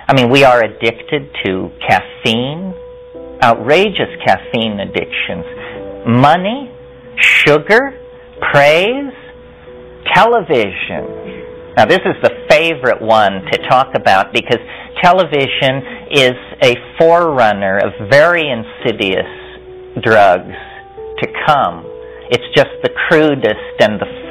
I mean, we are addicted to caffeine, outrageous caffeine addictions, money, sugar, praise, television. Now, this is the favorite one to talk about because television is a forerunner of very insidious drugs to come. It's just the crudest and the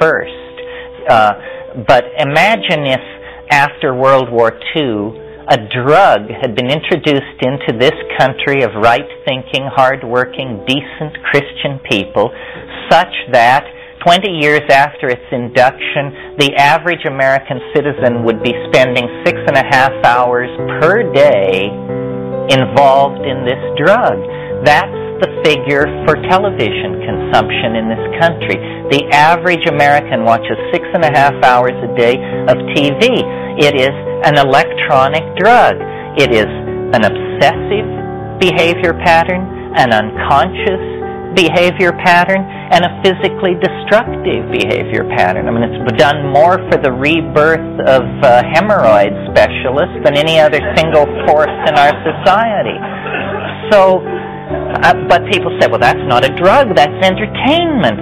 first. But imagine if after World War II, a drug had been introduced into this country of right-thinking, hard-working, decent Christian people, such that 20 years after its induction, the average American citizen would be spending 6.5 hours per day involved in this drug. That's the figure for television consumption in this country. The average American watches 6.5 hours a day of TV. It is an electronic drug. It is an obsessive behavior pattern, an unconscious behavior pattern, and a physically destructive behavior pattern. I mean, it's done more for the rebirth of hemorrhoid specialists than any other single force in our society. So, but people say, well, that's not a drug, that's entertainment.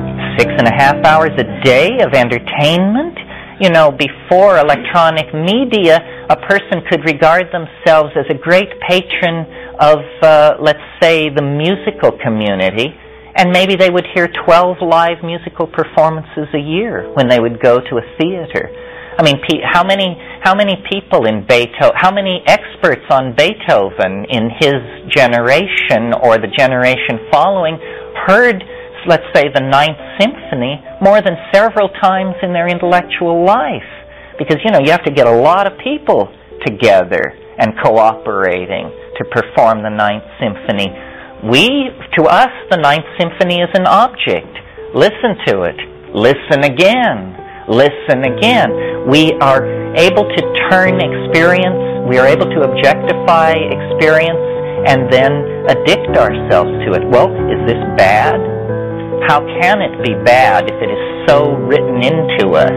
6.5 hours a day of entertainment? You know, before electronic media, a person could regard themselves as a great patron of, let's say, the musical community, and maybe they would hear 12 live musical performances a year when they would go to a theater. I mean, how many people in Beethoven, how many experts on Beethoven in his generation or the generation following heard, let's say, the Ninth Symphony more than several times in their intellectual life? Because, you know, you have to get a lot of people together and cooperating to perform the Ninth Symphony. To us, the Ninth Symphony is an object. Listen to it. Listen again. Listen again. We are able to turn experience, we are able to objectify experience and then addict ourselves to it. Well, is this bad? How can it be bad if it is so written into us?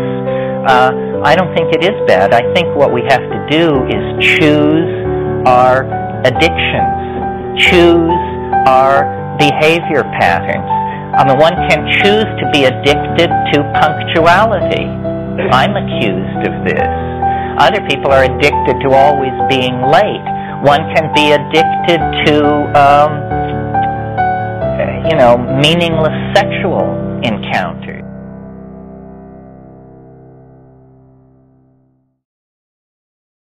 I don't think it is bad. I think what we have to do is choose our addictions, choose our behavior patterns. I mean, one can choose to be addicted to punctuality. I'm accused of this. Other people are addicted to always being late. One can be addicted to, meaningless sexual encounters.